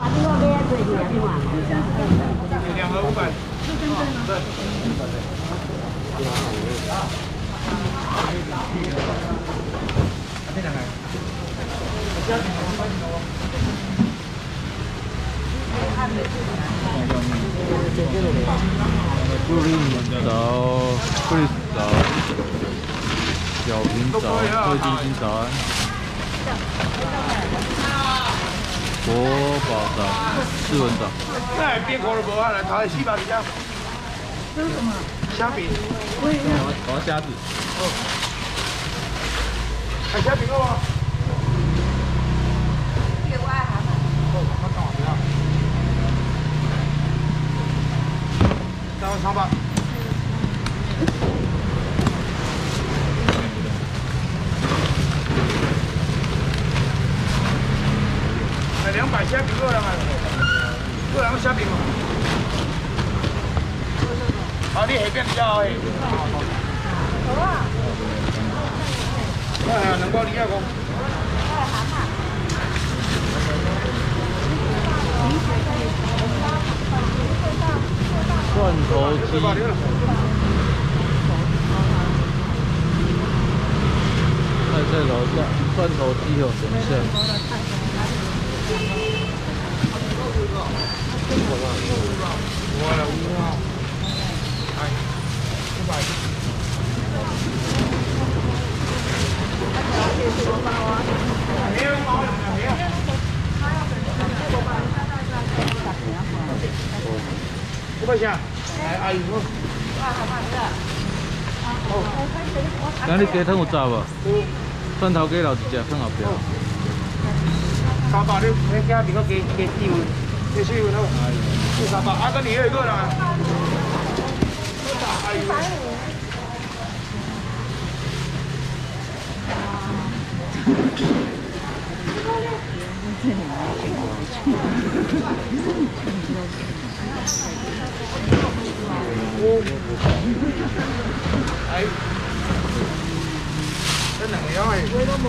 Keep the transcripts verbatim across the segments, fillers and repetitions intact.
两盒五百。对。这两个。 布林枣、布林枣、小瓶枣、贵金星枣、国宝枣、四文枣。 那边口都无啊，来炒四百几啊。这是什么？虾饼。我也要。 我要虾子。 哦。还虾饼够吗？这个我爱蛤蟆。哦，我搞的。三万三百。哎，两百虾饼够了吗？够两个虾饼吗？好，你下边比较好诶。好啊。哎呀，两包二啊公。 蒜头鸡。在这楼上，蒜头鸡有神像。五百钱，哎，阿姨好。今日鸡汤有炸无？蒜头鸡留一只，放后壁。 三百，你你加边个鸡鸡四位，鸡四位好。四三百，啊，跟你二个啦。阿姨。哎，这两个要哎。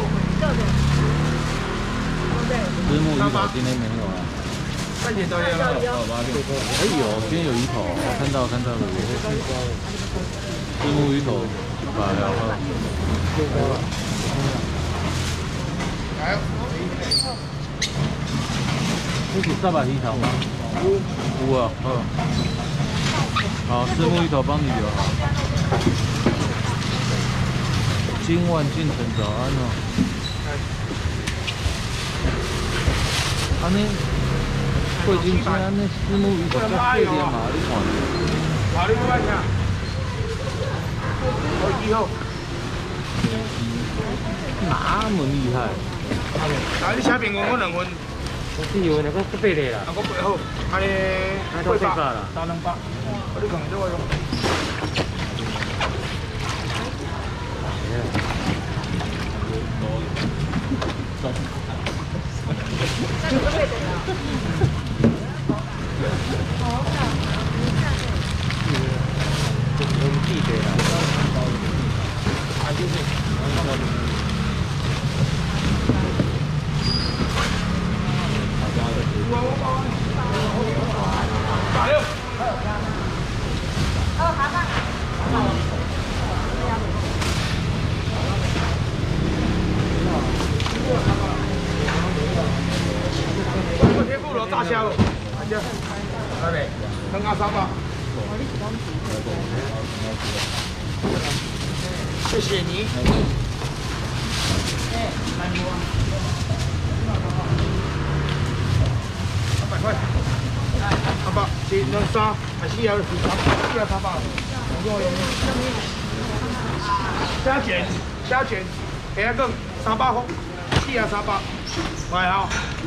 石目鱼头今天没有啊。 半斤多点了。 哎有，今天有鱼头，我看到看到了。石目鱼头一百了哈。 来。 这是三百鱼头吗？有。有啊，好。好，石目鱼头帮你留好。今晚进城早安哦。安尼，贵金星安尼石目鱼头较贵点嘛，你看。 好，你五百钱。好，几号？ 那么厉害。 啊，你虾饼我我两份。 我是以为那个是白的啦。 啊，我八号，安尼八百，到两百，我你讲这个用。 我记得啦。 啊，就是。打六。哦，好吧。我贴布了，大虾了，大虾。来呗，能拿三吧。谢谢你。三百块。三百，是两三，还是要是三，是要三百。虾卷，虾卷，下一个三百块，是要三百，来哈。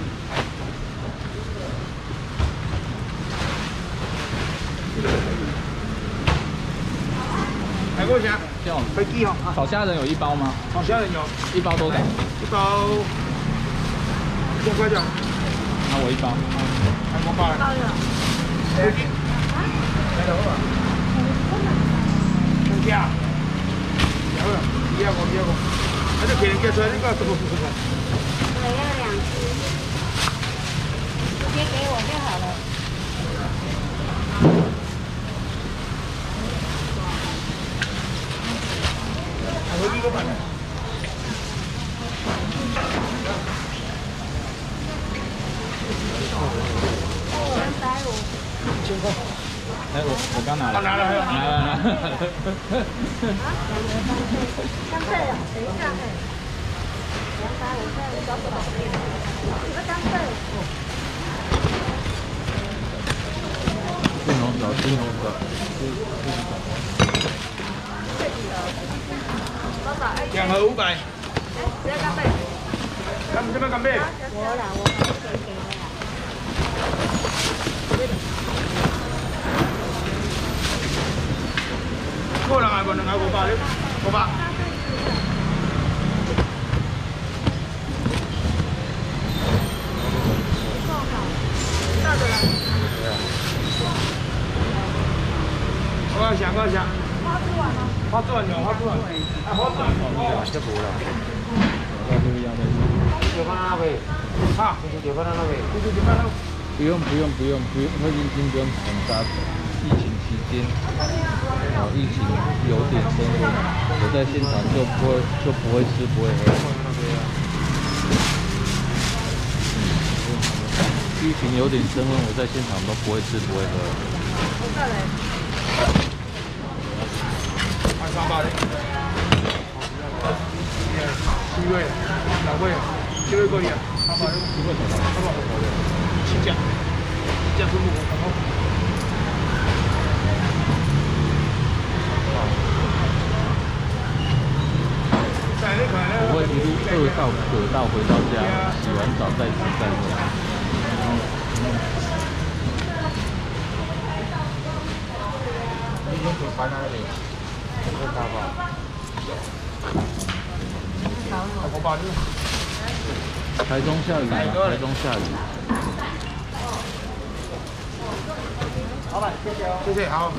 来多少钱？ 这样。 飞机哈。 炒虾仁有一包吗？ 炒虾仁有。 一包多少？ 一包一千块钱。 那我一包。 还五百。包了。飞机。来了好吧？两只。好了，一二五，一二五。那就给人家出来，那个怎么不出来？ 我要两只。直接给千块。 哎，我我刚拿了。 拿了，拿了， 拿了拿了。 干贝啊，等一下，哎，两百五十，我找不到。这个干贝。 金龙角，金龙角。 两盒五百。 哎，这个干贝。 干什么干贝？ 我啦，我买给给的啦。 过两盒，两盒五百，五百。 到的了。 我想，我想。 花枝丸吗？ 花枝丸有，花枝丸。啊，花枝丸。 这不了。就放那边。 啊， 就放那边。 就就放那。 不用不用不用不用，会已经不用很大。疫情期间，哦，疫情有点升温，我在现场就不会就不会吃不会喝。疫情有点升温，我在现场都不会吃不会喝。 我再来。 二三八的。七位，两位，七位可以啊。三百，七位，三百，七家，七家分木，然后。我会一路饿到渴到回到家，洗完澡再吃饭。你用嘴巴那里，这大包。我把这。 台中下雨吗？台中下雨。 老板，谢谢哦。谢谢，好。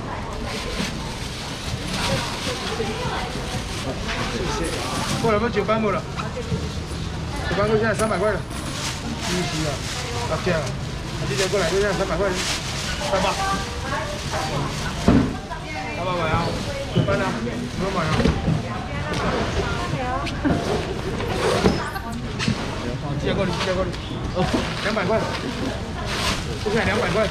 谢谢。过了不九班木了，九班木现在三百块了，一期啊，啊这样，这边过来就现在三百块，三百，三百买啊，九班啊，不用买啊。接过来，接过来，哦，两百块，这边两百块，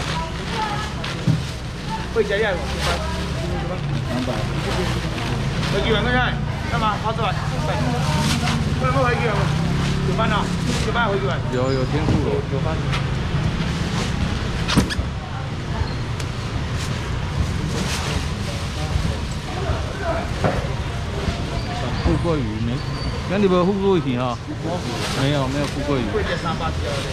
会加价不？九班，九班， 两百。 回几万块钱？干嘛？花枝丸，对，不能不回几万吗？有班啊？有班回几万？ 有有天赋有有班。富贵鱼没？那你们富贵鱼哈？没有没有富贵鱼。 贵点三八几的。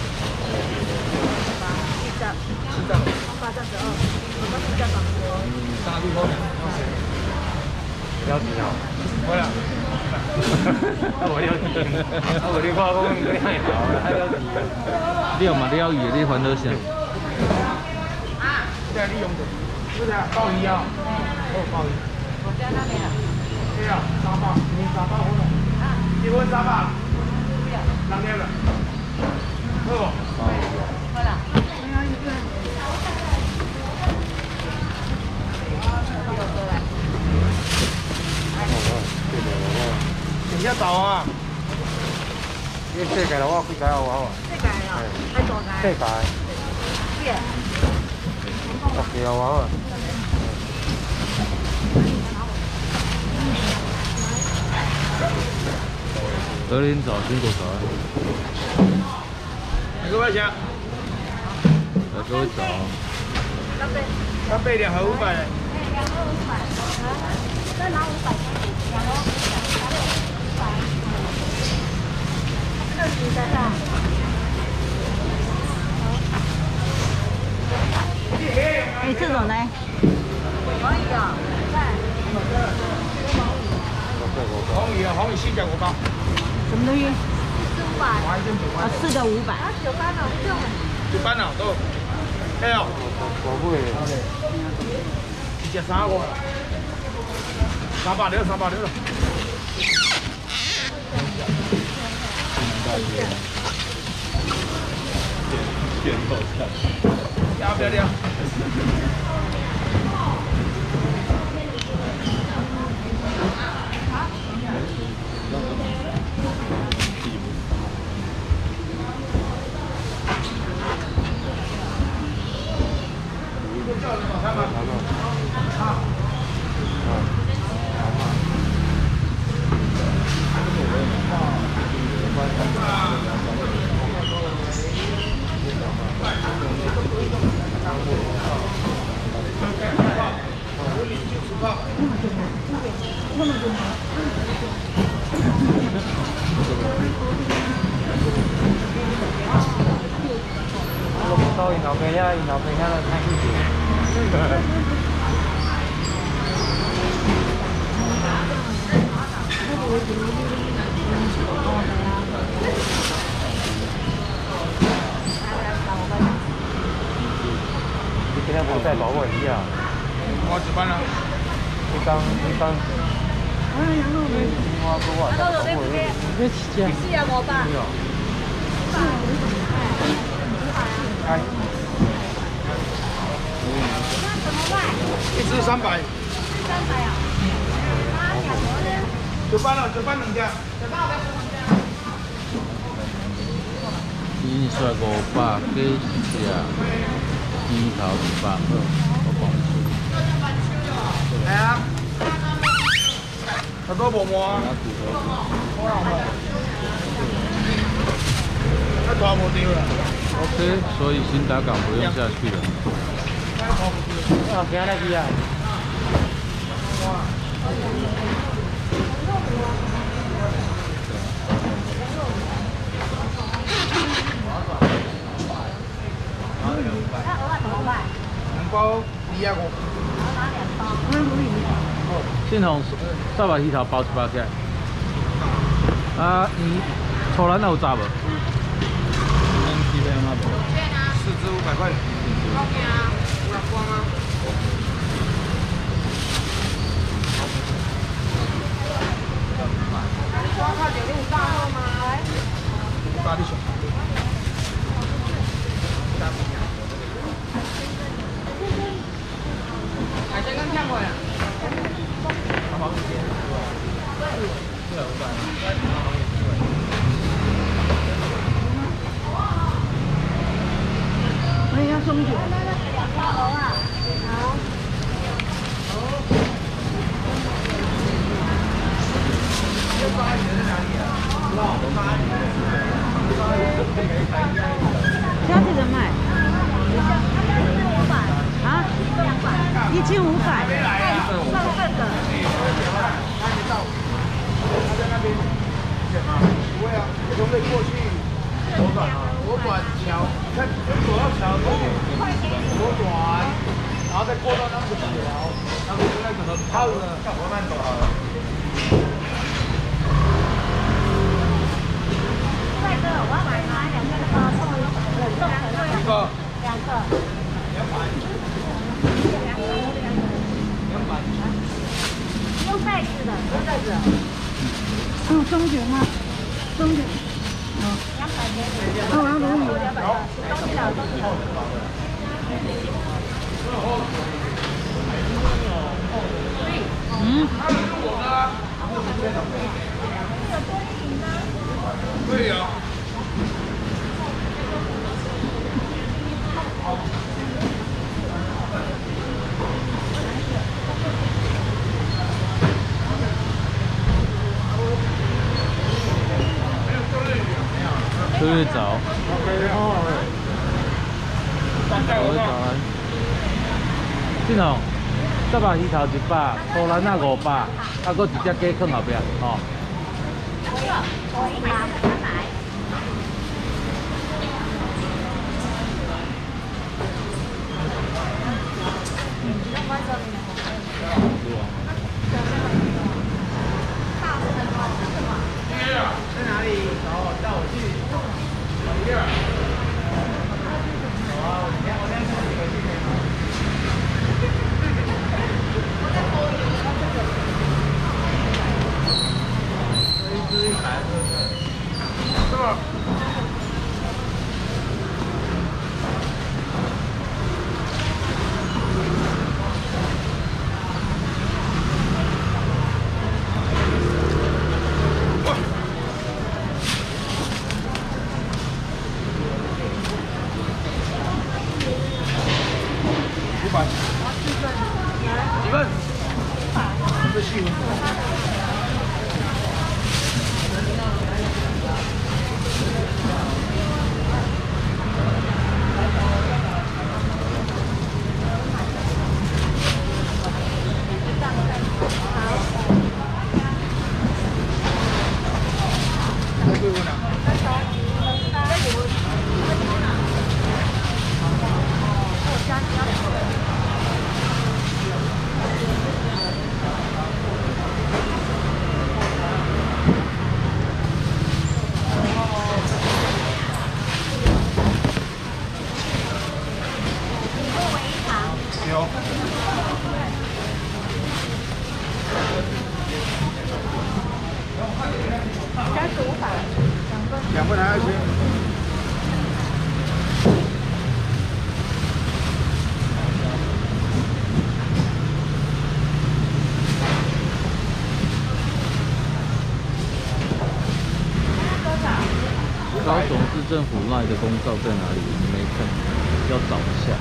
七张，七张，八张十二，我们是加两个。 大陆后面。 了解啊。 回来。 啊，我了解。啊，我你看讲你太好了，还了解。 你有嘛？你要鱼，你还得想。 啊。现在你用的，不是鲍鱼啊？哦，鲍鱼。 我家那边啊。 对啊，三百，你三百好了。啊。一份三百。不要。两天了。好不？ 好。 好了。我要一份。 等一下走啊！ 你世界我几解有我？ 世界啊，喺度解。 世界。 咩？ 十几有我。 隔天早辛苦早安。 几块钱？ 来各位早。 干贝。 干贝两盒五百。 两盒五百。再拿五百。两盒五百。五百。这个几的啦？哎，这种呢？黄鱼啊，在。 黄鱼啊，黄鱼四只五百。 什么东西？四五百。啊，四个五百。啊，九班了，不用了。 九班了，都。哎呦。 我不会。 一只三个。三百六，三百六了。 点头看。 要不要的？ 泡。 到银行边遐，银行边遐来看一下。你今天不再保我一下？ 我值班了。 你刚你刚。哎呀，我没。我不我再保我一下。你这期间。是啊，我爸。没有。哎。 一只三百。 三百啊。啊，两个呢？ 值班了，值班两家。值班我鸡甩五百，鸡翅啊，鸡头一百二，我讲你。 系啊。太多无毛啊。那抓不丢了。 OK， 所以新达港不用下去了。 啊，不要来去啊！ 两包二啊五。 信红三百鱼头包一包起来。啊，你粗兰有炸无？ 四只五百块。有光吗？光看有用大号吗？来。大的小。海鲜刚跳过呀。 我也要松酒。好啊，好。虾子怎么卖？啊？一千五百。上份的。 不会啊，从这过去左转啊，左转桥，看左到桥左左转，然后再过到那个桥，那个那个很泡的，我慢走好了。 帅哥，我要买哪两个包？ 一个。 两个。 两百。 两个。 两百。 用袋子的，用袋子。 嗯，中卷吗？中卷。 两百给你。 啊，我要卤米。 两百。东西了，东西了。 嗯。 对呀。 秋月早。早安。信红，十把鱼头一百，粗兰啊五百，啊，搁一只鸡放后壁，吼。 我一百三百。 在哪里？然后带我去。一二。走啊！我今天我今天自己回去可以吗？一只一百是不是？是吧？五百。几份？这细纹。 牛。 三十五百，两份。 两份还要切。 高雄市政府赖的公告在哪里？你没看，要找一下。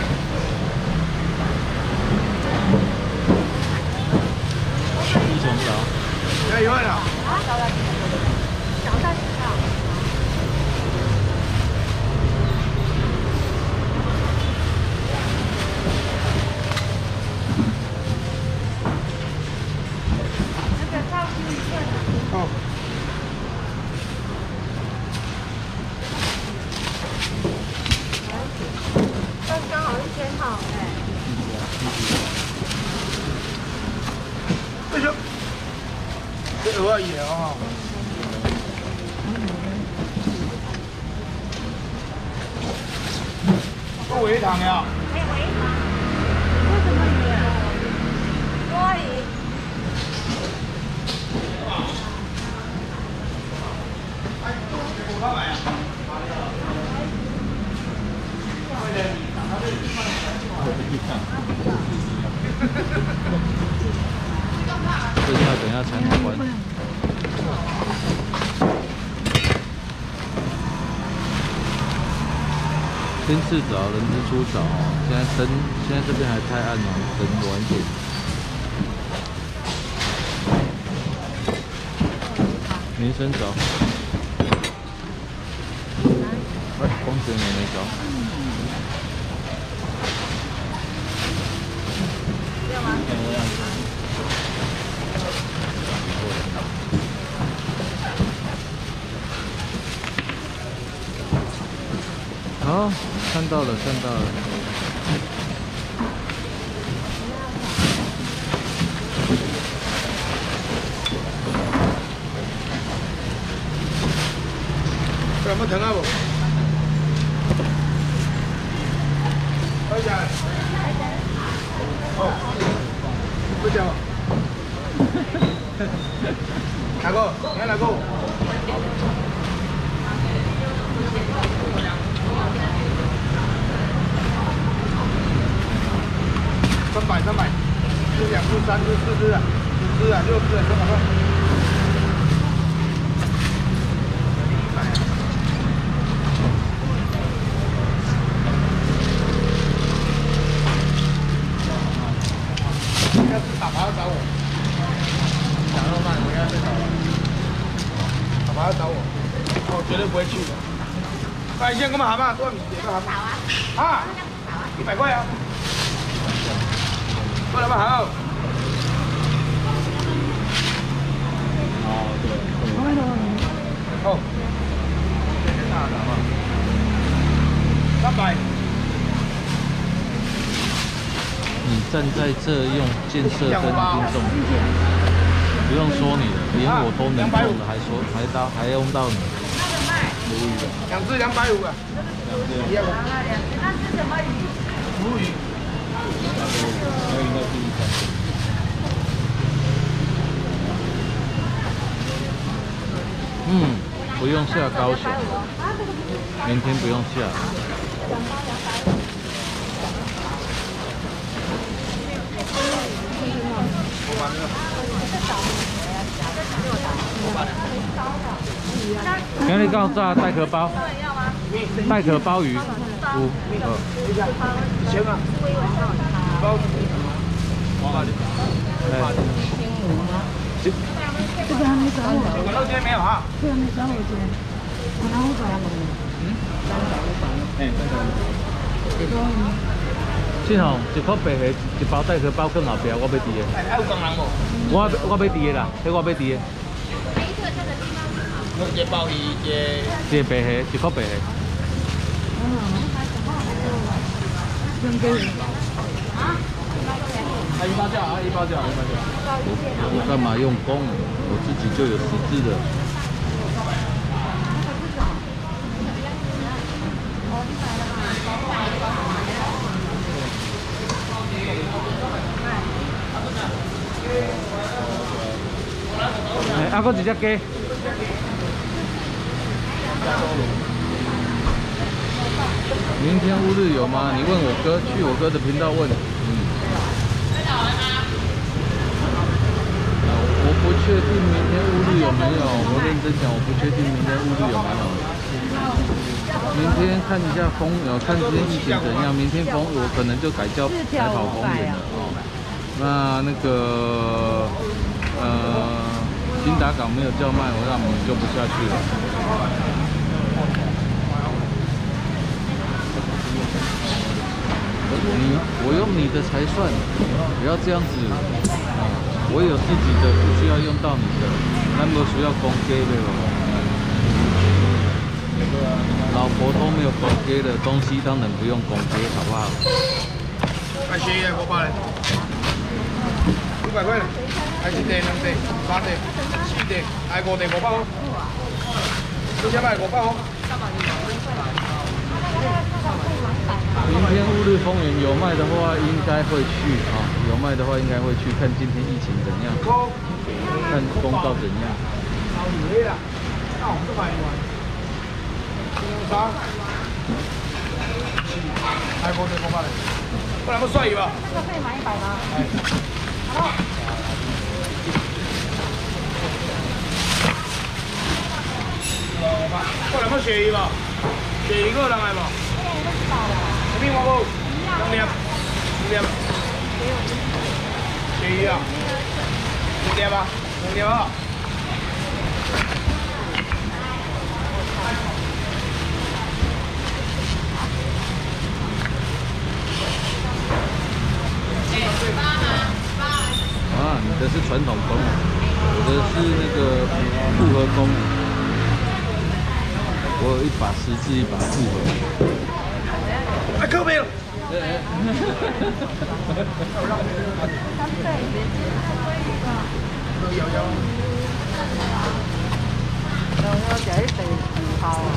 一重找。 加油了。 啊，找了。找到知道。那个超市一份。 哦。 刚好一千号，哎。 哎呦，这鹅也哦。我尾糖呀。 哎，尾糖。为什么鱼啊？多鱼。 五块买啊。 这要等一下才能关。天赤早，人之初早。现在灯，现在这边还太暗了，灯晚点。民生早。哎，光学也没早。 好，看到了，看到了。 有没疼啊不？二姐。哦，不讲。哪个？你看哪个？ 三百三百，是两只、三只、四只啊，五只啊，六只啊，多少个？一百。要是打牌要找我，羊肉饭我应该最少了。打牌要找我，我绝对不会去的。海鲜干嘛蛤蟆？多少米？几个蛤蟆？啊？一百块啊。 过来吧，好。 哦，对。 哦。大的嘛。三百。 你站在这用建设跟听众，不用说你的，连我都能做的，还说还到还用到你。 两只两百五啊。一样。 那是什么鱼？ 鲈鱼。 嗯，不用下高雄，明天不用下。今日到炸带壳包，带壳鲍鱼，有，呃， 行啊。包子。 哎。 这个还没找我。 这个肉煎没有哈？ 这个没找我煎，我拿五百了。嗯，三百五百。哎，三百五百。 信号一颗白虾，一包带壳包更后壁，我要滴的。 还有工人无？ 我我要滴的啦，迄我要滴的。 我一包鱼一。 一白虾，一颗白虾。 两个人。 啊？啊，一包价啊，一包价，一包价。 我干嘛用公？我自己就有十只的。 啊，搁一只鸡。 明天乌日有吗？你问我哥，去我哥的频道问。嗯。我不确定明天乌日有没有，我认真讲，我不确定明天乌日有没有。明天看一下风，呃，看今天疫情怎样。明天风我可能就改叫改跑公园了哦。那那个呃，金达港没有叫卖，我那我们就不下去了。你我用你的才算，不要这样子。啊，我有自己的，不需要用到你的，那么需要公给的哦。老婆都没有公给的东西，当然不用公给，好不好？ 还是五百嘞，五百块，还是地两地三地四地，还五地五百块，你先卖五百块。 明天乌日丰原有卖的话，应该会去啊、哦。有卖的话，应该会去看今天疫情怎样，看公道怎样。 还五地五百嘞，不然要算伊吧？ 这个可以买一百吗？好。 过来要鳕鱼吧？鳕鱼个人来吧？什么花布？两粒，两粒。鳕鱼啊？两粒吧？两粒啊？ 啊，你的是传统工，我的是那个复合工。我有一把十字，一把复合。 哎，靠边！ 三岁， 摇摇。 然后就一地二号。